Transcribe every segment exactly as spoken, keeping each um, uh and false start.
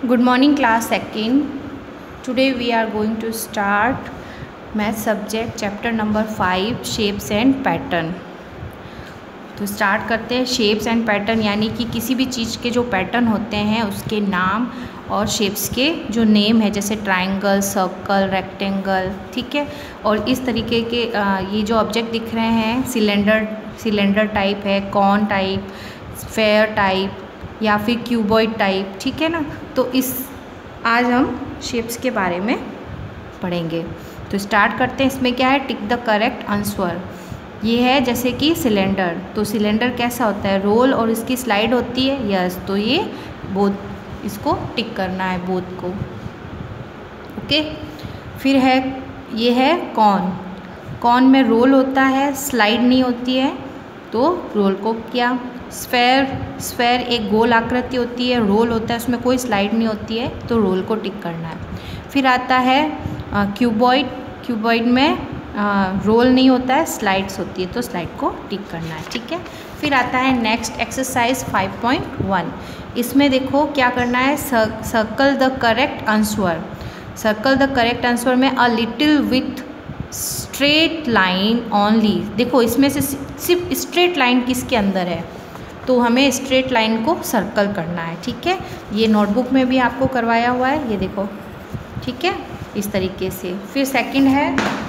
Good morning, class second. Today we are going to start math subject chapter number five, shapes and pattern. तो start करते हैं shapes and pattern, यानी कि किसी भी चीज़ के जो पैटर्न होते हैं उसके नाम और शेप्स के जो नेम है, जैसे ट्रायंगल, सर्कल, रेक्टेंगल, ठीक है। और इस तरीके के आ, ये जो ऑब्जेक्ट दिख रहे हैं, सिलेंडर सिलेंडर टाइप है, कॉन टाइप, स्फेयर टाइप या फिर क्यूबॉइड टाइप, ठीक है ना। तो इस आज हम शेप्स के बारे में पढ़ेंगे। तो स्टार्ट करते हैं। इसमें क्या है, टिक द करेक्ट आंसर। ये है जैसे कि सिलेंडर, तो सिलेंडर कैसा होता है, रोल और इसकी स्लाइड होती है, यस। तो ये बोथ, इसको टिक करना है बोथ को, ओके। फिर है, ये है कॉन। कॉन में रोल होता है, स्लाइड नहीं होती है, तो रोल को किया। स्फेयर, स्फेयर एक गोल आकृति होती है, रोल होता है, उसमें कोई स्लाइड नहीं होती है, तो रोल को टिक करना है। फिर आता है क्यूबॉइड। क्यूबॉइड में रोल नहीं होता है, स्लाइड्स होती है, तो स्लाइड को टिक करना है, ठीक है। फिर आता है next exercise five point one. इसमें देखो क्या करना है, circle the correct answer. Circle the correct answer में a little with straight line only. देखो इसमें से सिर्फ स्ट्रेट लाइन किसके अंदर है, तो हमें स्ट्रेट लाइन को सर्कल करना है, ठीक है। ये नोटबुक में भी आपको करवाया हुआ है, ये देखो, ठीक है, इस तरीके से। फिर सेकंड है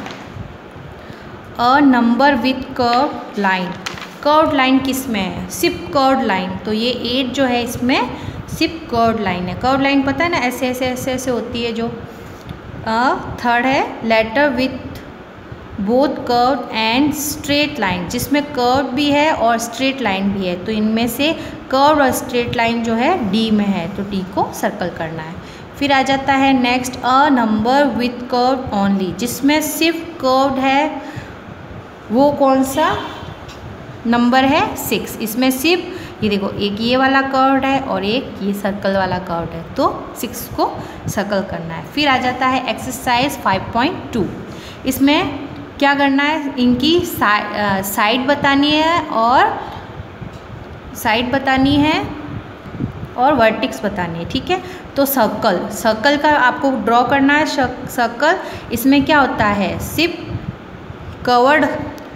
a number with curve line. Curve line किस में है, सिर्फ कर्व लाइन, तो ये एट जो है इसमें सिर्फ कर्व लाइन है। कर्व लाइन पता है ना, ऐसे ऐसे ऐसे ऐसे होती है जो। थर्ड है letter with both curve and straight line, जिसमें कर्व भी है और स्ट्रेट लाइन भी है, तो इनमें से कर्व और स्ट्रेट लाइन जो है डी में है, तो डी को सर्कल करना है। फिर आ जाता है next a number with curve only, जिसमें सिर्फ कर्व है, वो कौन सा नंबर है, सिक्स। इसमें सिर्फ ये देखो, एक ये वाला कर्व है और एक ये सर्कल वाला कर्व है, तो सिक्स को सर्कल करना है। फिर आ जाता है एक्सरसाइज फाइव पॉइंट टू। इसमें क्या करना है, इनकी साइड साइड बतानी है और साइड बतानी है और वर्टिक्स बतानी है, ठीक है। तो सर्कल, सर्कल का आपको ड्रॉ करना है सर्कल। इसमें क्या होता है, सिर्फ कवर्ड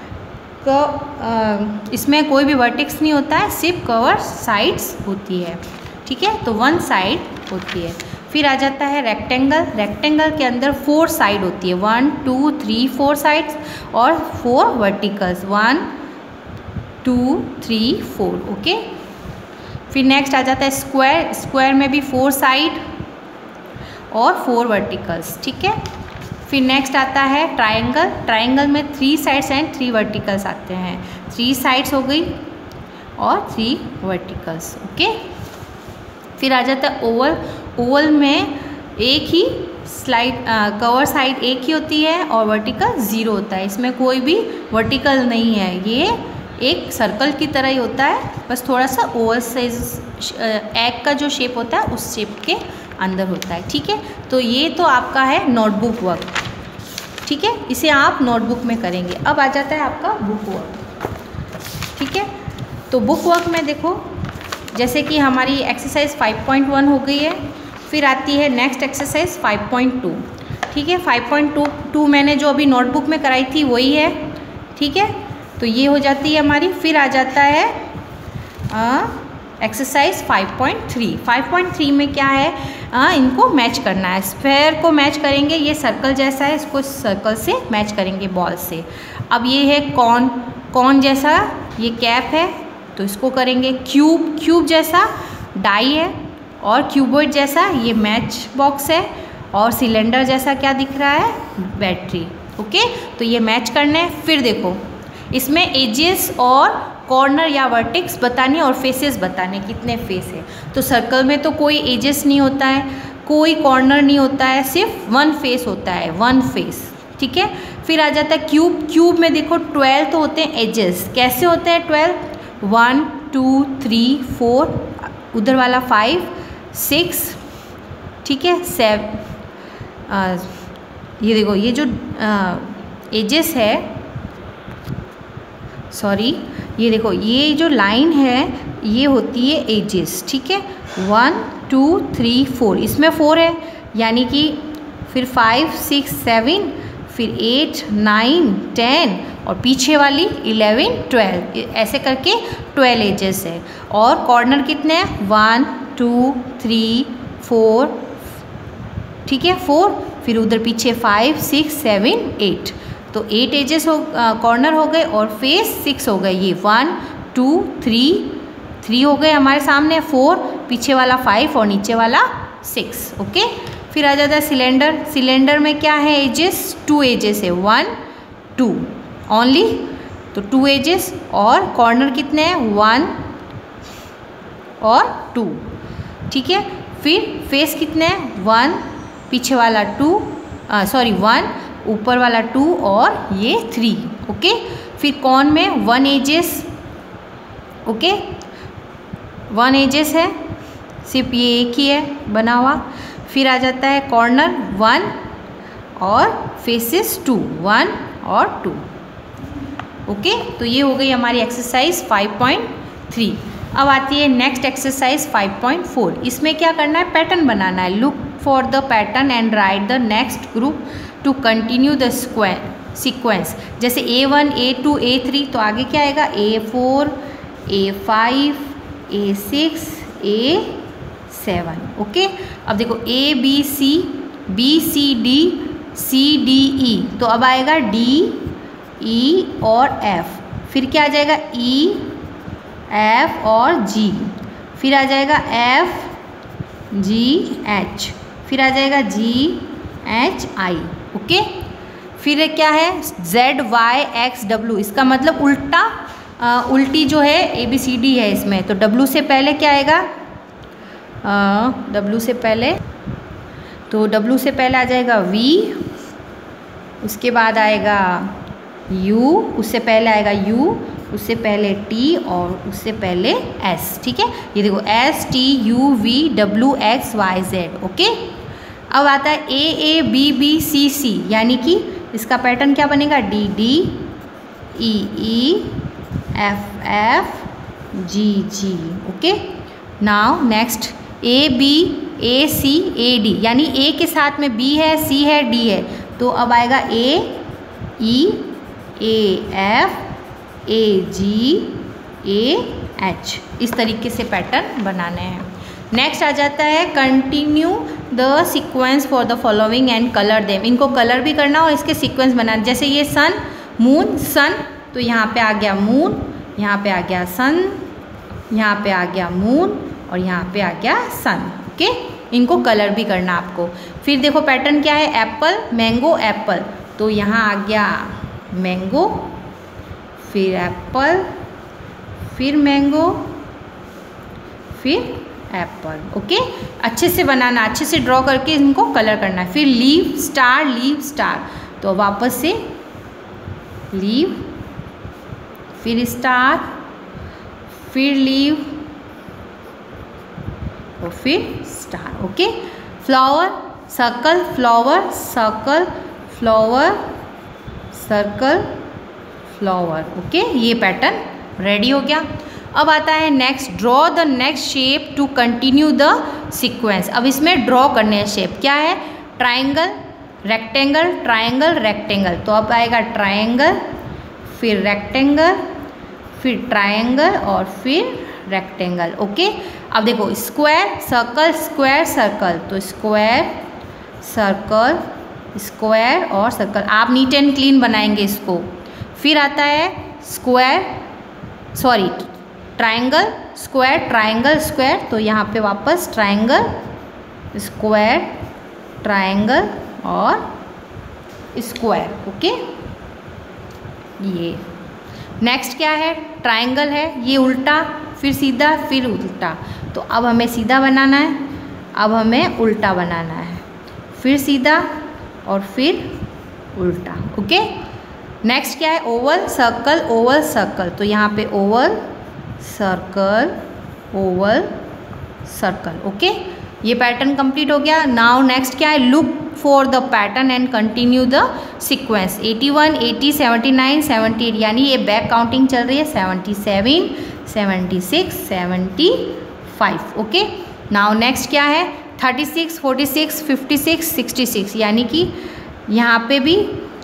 क इसमें कोई भी वर्टिक्स नहीं होता है, सिर्फ कवर्ड साइड्स होती है, ठीक है, तो वन साइड होती है। फिर आ जाता है रेक्टेंगल। रेक्टेंगल के अंदर फोर साइड होती है, one two three four sides और four verticals, one two three four, okay. फिर नेक्स्ट आ जाता है स्क्वायर। स्क्वायर में भी फोर साइड और फोर वर्टिकल्स, ठीक है। फिर नेक्स्ट आता है ट्रायंगल। ट्रायंगल में three sides and three verticals आते हैं, थ्री साइड्स हो गई और थ्री वर्टिकल्स, ओके। फिर आ जाता है ओवल। ओवल में एक ही स्लाइड कवर साइड एक ही होती है और वर्टिकल ज़ीरो होता है, इसमें कोई भी वर्टिकल नहीं है, ये एक सर्कल की तरह ही होता है, बस थोड़ा सा ओवल साइज एग का जो शेप होता है उस शेप के अंदर होता है, ठीक है। तो ये तो आपका है नोटबुक वर्क, ठीक है, इसे आप नोटबुक में करेंगे। अब आ जाता है आपका बुक वर्क, ठीक है। तो बुक वर्क में देखो, जैसे कि हमारी एक्सरसाइज फाइव पॉइंट वन हो गई है, फिर आती है next exercise five point two, ठीक है। फाइव पॉइंट टू टू मैंने जो अभी नोटबुक में कराई थी वही है, ठीक है। तो ये हो जाती है हमारी। फिर आ जाता है exercise five point three. Five point three में क्या है, आ, इनको मैच करना है। स्फेयर को मैच करेंगे, ये सर्कल जैसा है, इसको सर्कल से मैच करेंगे बॉल से। अब ये है कॉन, कॉन जैसा ये कैप है, तो इसको करेंगे। क्यूब, क्यूब जैसा डाई है, और क्यूबॉइड जैसा ये मैच बॉक्स है, और सिलेंडर जैसा क्या दिख रहा है, बैटरी, ओके। तो ये मैच करने हैं। फिर देखो इसमें एजेस और कॉर्नर या वर्टिक्स बताने और फेसेस बताने, कितने फेस है। तो सर्कल में तो कोई एजेस नहीं होता है, कोई कॉर्नर नहीं होता है, सिर्फ वन फेस होता है, वन फेस, ठीक है। फिर आ जाता है क्यूब। क्यूब में देखो ट्वेल्व तो होते हैं एजेस, कैसे होते हैं twelve, one two three four, उधर वाला फाइव सिक्स, ठीक है, सेवन। ये देखो ये जो एजेस है, सॉरी, ये देखो ये जो लाइन है ये होती है एजेस, ठीक है। वन टू थ्री फोर, इसमें फोर है यानी कि फिर फाइव सिक्स सेवन, फिर एट नाइन टेन और पीछे वाली इलेवन ट्वेल्व, ऐसे करके ट्वेल्व एजेस है। और कॉर्नर कितने हैं, वन टू थ्री फोर, ठीक है फोर, फिर उधर पीछे फाइव सिक्स सेवन एट, तो एट एजेस हो कॉर्नर हो गए और फेस सिक्स हो गए। ये वन टू थ्री, थ्री हो गए हमारे सामने, फोर, पीछे वाला फाइव और नीचे वाला सिक्स। ओके, फिर आ जाता है सिलेंडर। सिलेंडर में क्या है एजेस, टू एजेस है, वन टू ओनली, तो टू एजेस। और कॉर्नर कितने हैं, वन और टू, ठीक है। फिर फेस कितने हैं, वन, पीछे वाला टू, सॉरी वन, ऊपर वाला टू और ये थ्री। ओके, फिर कॉर्न में one edges, okay one edges है, सिर्फ ये एक ही है बना हुआ। फिर आ जाता है कॉर्नर वन और फेसेस टू, वन और टू। ओके, तो ये हो गई हमारी एक्सरसाइज फाइव पॉइंट थ्री। अब आती है next exercise five point four. इसमें क्या करना है, पैटर्न बनाना है। Look for the pattern and write the next group to continue the square sequence. जैसे A one A two A three, तो आगे क्या आएगा, A four A five A six A seven. Okay, अब देखो A B C, B C D, C D E, तो अब आएगा डी ई और एफ। फिर क्या आ जाएगा, ई एफ और जी, फिर आ जाएगा एफ जी एच, फिर आ जाएगा जी एच आई। ओके, फिर क्या है, जेड वाई एक्स डब्ल्यू, इसका मतलब उल्टा आ, उल्टी जो है ए बी सी डी है इसमें, तो डब्ल्यू से पहले क्या आएगा, डब्ल्यू से पहले, तो डब्ल्यू से पहले आ जाएगा वी, उसके बाद आएगा यू, उससे पहले आएगा यू, उससे पहले टी और उससे पहले एस। ठीक है, ये देखो S T U V W X Y Z. Okay, अब आता है ए ए बी बी सी सी, यानी कि इसका पैटर्न क्या बनेगा, D D E E F F G G. Okay, now next A B A C A D, यानी A के साथ में बी है, सी है, डी है, तो अब आएगा ए ई A F A ji A H. इस तरीके से पैटर्न बनाने हैं। नेक्स्ट आ जाता है continue the sequence for the following and colour them. इनको कलर भी करना और इसके सीक्वेंस बनाना। जैसे ये सन मून सन, तो यहाँ पे आ गया मून, यहाँ पे आ गया सन, यहाँ पे आ गया मून और यहाँ पे आ गया सन। ओके, इनको कलर भी करना आपको। फिर देखो पैटर्न क्या है, एप्पल मैंगो एप्पल, तो यहाँ आ गया मैंगो, फिर एप्पल, फिर मैंगो, फिर एप्पल। ओके, अच्छे से बनाना, अच्छे से ड्रॉ करके इनको कलर करना है। फिर लीव स्टार लीव स्टार, तो वापस से लीव, फिर स्टार, फिर लीव और फिर star. Okay, flower circle flower circle flower circle flower. Okay, ये पैटर्न रेडी हो गया। अब आता है next, draw the next shape to continue the sequence. अब इसमें ड्रॉ करने हैं शेप, क्या है, ट्राइंगल रेक्टेंगल ट्राइंगल रेक्टेंगल, तो अब आएगा ट्राइंगल, फिर रेक्टेंगल, फिर ट्राइंगल और फिर रेक्टेंगल। ओके, अब देखो स्क्वायर सर्कल स्क्वायर सर्कल, तो स्क्वायर सर्कल स्क्वायर और सर्कल, आप नीट एंड क्लीन बनाएंगे इसको। फिर आता है square sorry triangle square triangle square, तो यहाँ पे वापस ट्राइंगल स्क्वायर ट्राइंगल और स्क्वायर। ओके, ये नेक्स्ट क्या है, ट्राइंगल है, ये उल्टा, फिर सीधा, फिर उल्टा, तो अब हमें सीधा बनाना है, अब हमें उल्टा बनाना है, फिर सीधा और फिर उल्टा। ओके, नेक्स्ट क्या है, ओवल सर्कल ओवल सर्कल, तो यहाँ पे oval circle oval circle. Okay, ये पैटर्न कंप्लीट हो गया। नाउ नेक्स्ट क्या है, look for the pattern and continue the sequence. Eighty one eighty seventy nine seventy eight, यानी ये बैक काउंटिंग चल रही है, seventy seven seventy six seventy five. Okay, now next क्या है, thirty six, forty six, fifty six, sixty six, यानी कि यहाँ पे भी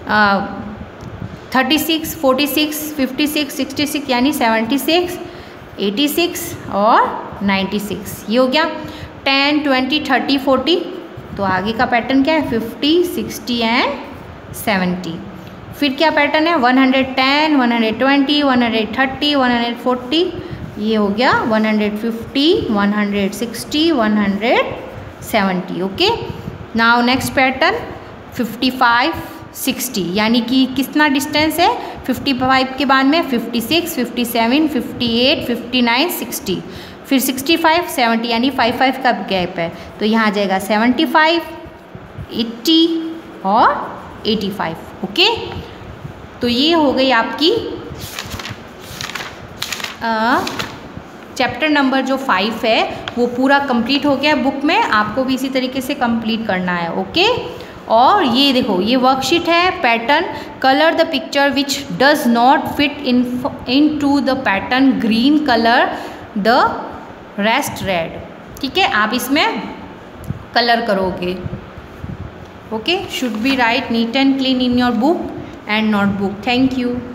thirty six, forty six, fifty six, sixty six, यानी सेवेंटी सिक्स, एटी सिक्स और नाइन्टी सिक्स। ये हो गया टेन, ट्वेंटी, थर्टी, फोर्टी। तो आगे का पैटर्न क्या है, फिफ्टी, सिक्सटी एंड सेवेंटी। फिर क्या पैटर्न है, one hundred ten, one hundred twenty, one hundred thirty, one hundred forty. ये हो गया one hundred fifty, one hundred sixty, one hundred seventy. Okay, now next pattern fifty five, sixty, यानी कि कितना distance है, फिफ्टी फाइव के बाद में fifty six, fifty seven, fifty eight, fifty nine, sixty, फिर सिक्सटी फाइव, सेवेंटी, यानी five five का गैप है। तो यहाँ आ जाएगा सेवेंटी फाइव, एट्टी और एटी फाइव। ओके, तो ये हो गई आपकी चैप्टर नंबर जो फाइव है वो पूरा कंप्लीट हो गया बुक में। आपको भी इसी तरीके से कंप्लीट करना है। ओके, और ये देखो, ये वर्कशीट है, pattern, colour the picture which does not fit in into the pattern, green colour the rest red. ठीक है, आप इसमें कलर करोगे। Okay, should be write neat and clean in your book and notebook. Thank you.